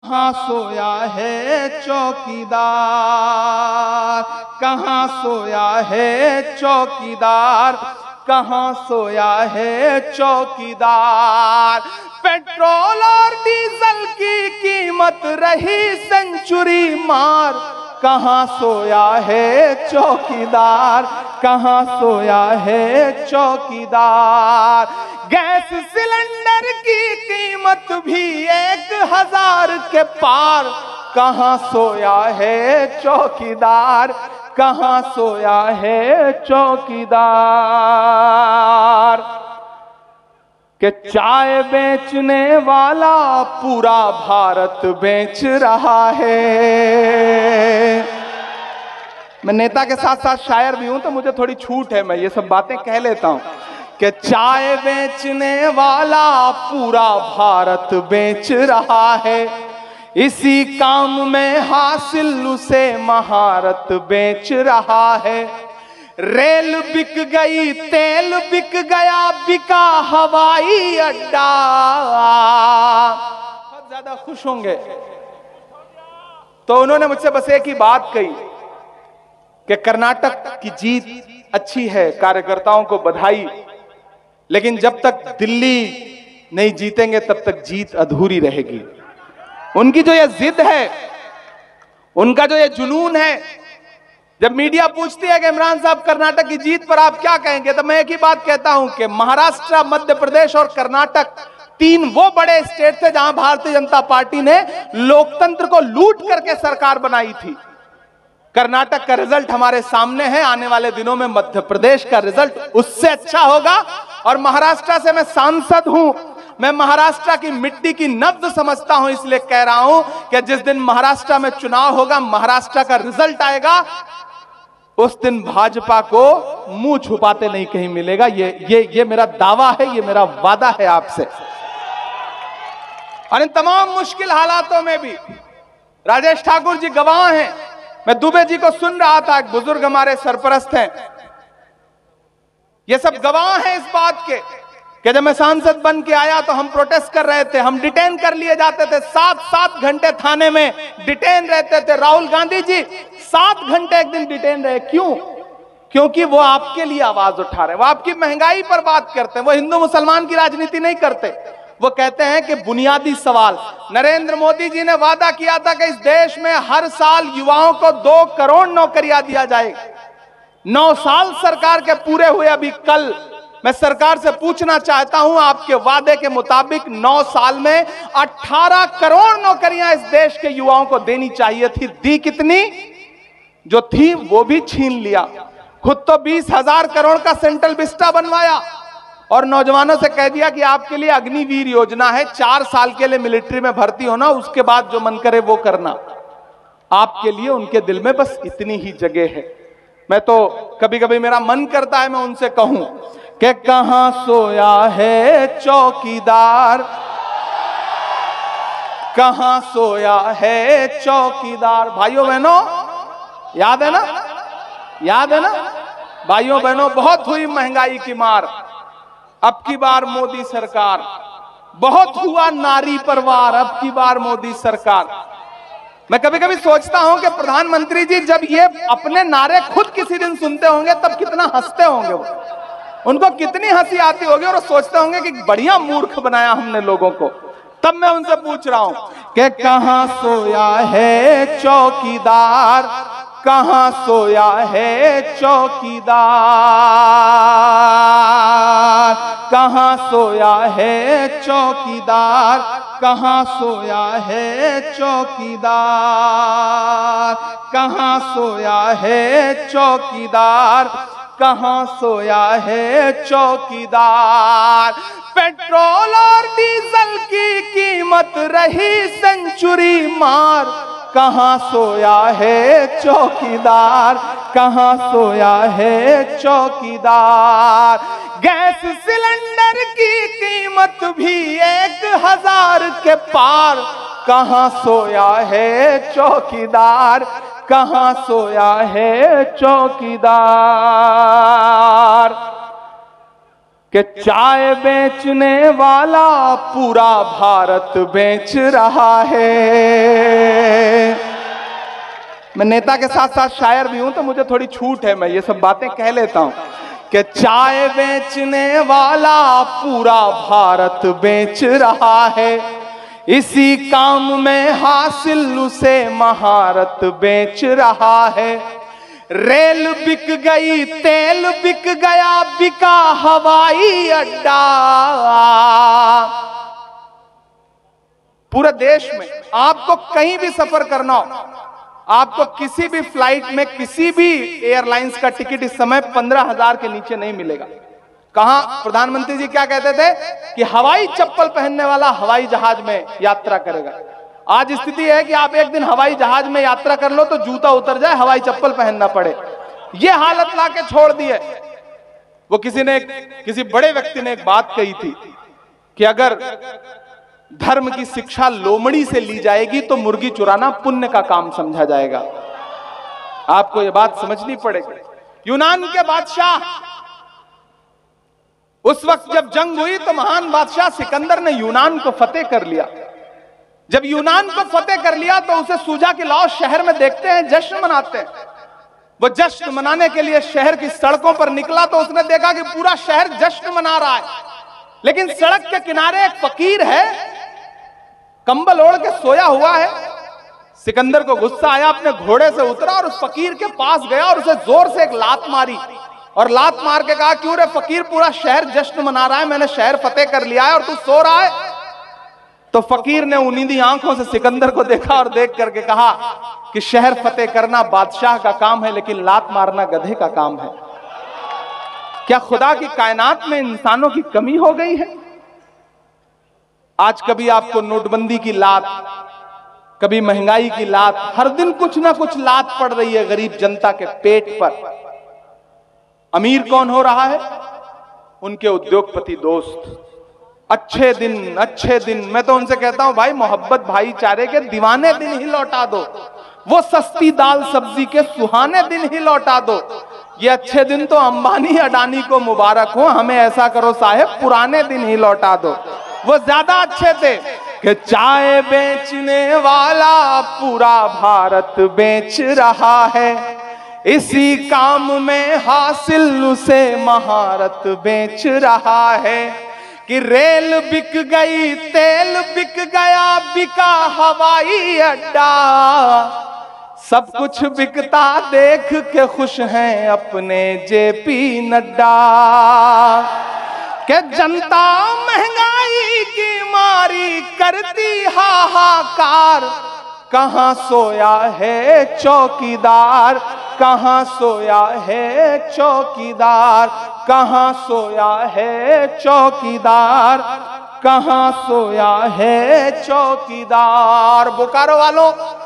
कहाँ सोया है चौकीदार, कहाँ सोया है चौकीदार, कहाँ सोया है चौकीदार। पेट्रोल और डीजल की कीमत रही सेंचुरी मार, कहाँ सोया है चौकीदार, कहाँ सोया है चौकीदार। गैस सिलेंडर की कीमत भी 1000 के पार, कहाँ सोया है चौकीदार, कहाँ सोया है चौकीदार। कि चाय बेचने वाला पूरा भारत बेच रहा है। मैं नेता के साथ साथ शायर भी हूं तो मुझे थोड़ी छूट है, मैं ये सब बातें कह लेता हूं कि चाय बेचने वाला पूरा भारत बेच रहा है, इसी काम में हासिल उसे महारत बेच रहा है। रेल बिक गई, तेल बिक गया, बिका हवाई अड्डा। बहुत ज्यादा खुश होंगे। तो उन्होंने मुझसे बस एक ही बात कही कि कर्नाटक की जीत अच्छी है, कार्यकर्ताओं को बधाई, लेकिन जब तक दिल्ली नहीं जीतेंगे तब तक जीत अधूरी रहेगी। उनकी जो ये जिद है, उनका जो ये जुनून है, जब मीडिया पूछती है कि इमरान साहब कर्नाटक की जीत पर आप क्या कहेंगे, तो मैं एक ही बात कहता हूं कि महाराष्ट्र, मध्य प्रदेश और कर्नाटक तीन वो बड़े स्टेट थे जहां भारतीय जनता पार्टी ने लोकतंत्र को लूट करके सरकार बनाई थी। कर्नाटक का रिजल्ट हमारे सामने है, आने वाले दिनों में मध्य प्रदेश का रिजल्ट उससे अच्छा होगा। और महाराष्ट्र से मैं सांसद हूं, मैं महाराष्ट्र की मिट्टी की नब्ज समझता हूं, इसलिए कह रहा हूं कि जिस दिन महाराष्ट्र में चुनाव होगा, महाराष्ट्र का रिजल्ट आएगा, उस दिन भाजपा को मुंह छुपाते नहीं कहीं मिलेगा। ये मेरा दावा है, ये मेरा वादा है आपसे। और इन तमाम मुश्किल हालातों में भी राजेश ठाकुर जी गवाह हैं। मैं दुबे जी को सुन रहा था, एक बुजुर्ग हमारे सरपरस्त हैं, ये सब गवाह हैं इस बात के कि जब मैं सांसद बन के आया तो हम प्रोटेस्ट कर रहे थे, हम डिटेन कर लिए जाते थे, 7-7 घंटे थाने में डिटेन रहते थे। राहुल गांधी जी 7 घंटे एक दिन डिटेन रहे, क्यों? क्योंकि वो आपके लिए आवाज उठा रहे हैं, वो आपकी महंगाई पर बात करते हैं, वो हिंदू मुसलमान की राजनीति नहीं करते। वो कहते हैं कि बुनियादी सवाल, नरेंद्र मोदी जी ने वादा किया था कि इस देश में हर साल युवाओं को 2 करोड़ नौकरियां दिया जाएगा। 9 साल सरकार के पूरे हुए, अभी कल मैं सरकार से पूछना चाहता हूं, आपके वादे के मुताबिक 9 साल में 18 करोड़ नौकरियां इस देश के युवाओं को देनी चाहिए थी, दी कितनी? जो थी वो भी छीन लिया। खुद तो 20,000 करोड़ का सेंट्रल विस्टा बनवाया और नौजवानों से कह दिया कि आपके लिए अग्निवीर योजना है, 4 साल के लिए मिलिट्री में भर्ती होना, उसके बाद जो मन करे वो करना। आपके लिए उनके दिल में बस इतनी ही जगह है। मैं तो कभी कभी मेरा मन करता है मैं उनसे कहूं कि कहां सोया है चौकीदार, कहां सोया है चौकीदार। भाइयों बहनों, याद है ना, याद है ना भाइयों बहनों, बहुत हुई महंगाई की मार, अब की बार मोदी सरकार, बहुत हुआ नारी परवार, अब की बार मोदी सरकार। मैं कभी कभी सोचता हूं कि प्रधानमंत्री जी जब ये अपने नारे खुद किसी दिन सुनते होंगे तब कितना हंसते होंगे, वो उनको कितनी हंसी आती होगी और सोचते होंगे कि बढ़िया मूर्ख बनाया हमने लोगों को। तब मैं उनसे पूछ रहा हूं कि कहां सोया है चौकीदार, कहां सोया है चौकीदार, कहां सोया है चौकीदार, कहां सोया है चौकीदार, कहां सोया है चौकीदार, कहां सोया है चौकीदार। पेट्रोल और डीजल की कीमत रही सेंचुरी मार, कहां सोया है चौकीदार, कहां सोया है चौकीदार। गैस सिलेंडर की कीमत भी 1000 के पार, कहां सोया है चौकीदार, कहां सोया है चौकीदार। कि चाय बेचने वाला पूरा भारत बेच रहा है। मैं नेता के साथ साथ शायर भी हूं तो मुझे थोड़ी छूट है, मैं ये सब बातें कह लेता हूं कि चाय बेचने वाला पूरा भारत बेच रहा है, इसी काम में हासिल उसे महारत बेच रहा है। रेल बिक गई, तेल बिक गया, बिका हवाई अड्डा। पूरे देश में आपको कहीं भी सफर करना हो, आपको किसी भी फ्लाइट में किसी भी एयरलाइंस का टिकट इस समय 15,000 के नीचे नहीं मिलेगा। कहां प्रधानमंत्री जी क्या कहते थे कि हवाई चप्पल पहनने वाला हवाई जहाज में यात्रा करेगा। आज स्थिति है कि आप एक दिन हवाई जहाज में यात्रा कर लो तो जूता उतर जाए, हवाई चप्पल पहनना पड़े। यह हालत लाके छोड़ दी है। वो किसी बड़े व्यक्ति ने एक बात कही थी कि अगर धर्म की शिक्षा लोमड़ी से ली जाएगी तो मुर्गी चुराना पुण्य का काम समझा जाएगा। आपको यह बात समझनी पड़ेगी। यूनान के बादशाह, उस वक्त जब जंग हुई तो महान बादशाह सिकंदर ने यूनान को फतेह कर लिया। जब यूनान को फतेह कर लिया तो उसे सूजा के लाओ शहर में देखते हैं, जश्न मनाते हैं। वो जश्न मनाने के लिए शहर की सड़कों पर निकला तो उसने देखा कि पूरा शहर जश्न मना रहा है, लेकिन सड़क के किनारे एक फकीर है, कंबल ओढ़ के सोया हुआ है। सिकंदर को गुस्सा आया, अपने घोड़े से उतरा और उस फकीर के पास गया और उसे जोर से एक लात मारी और लात मार के कहा, क्यों रे फकीर, पूरा शहर जश्न मना रहा है, मैंने शहर फतेह कर लिया है और तू सो रहा है। तो फकीर ने उन्नीदी आंखों से सिकंदर को देखा और देख करके कहा कि शहर फतेह करना बादशाह का काम है, लेकिन लात मारना गधे का काम है। क्या खुदा की कायनात में इंसानों की कमी हो गई है? आज कभी आपको नोटबंदी की लात, कभी महंगाई की लात, हर दिन कुछ ना कुछ लात पड़ रही है गरीब जनता के पेट पर। अमीर कौन हो रहा है? उनके उद्योगपति दोस्त। अच्छे दिन मैं तो उनसे कहता हूं, भाई मोहब्बत भाईचारे के दीवाने दिन ही लौटा दो, वो सस्ती दाल सब्जी के सुहाने दिन ही लौटा दो। ये अच्छे दिन तो अंबानी अडानी को मुबारक हो, हमें ऐसा करो साहेब, पुराने दिन ही लौटा दो, वो ज्यादा अच्छे थे। कि चाय बेचने वाला पूरा भारत बेच रहा है, इसी काम में हासिल उसे महारत बेच रहा है। कि रेल बिक गई, तेल बिक गया, बिका हवाई अड्डा, सब कुछ बिकता देख के खुश हैं अपने जेपी नड्डा। के जनता महंगाई की मारी करती हाहाकार, कहां सोया है चौकीदार, कहां सोया है चौकीदार, कहां सोया है चौकीदार, कहां सोया है चौकीदार। बोकारो वालों,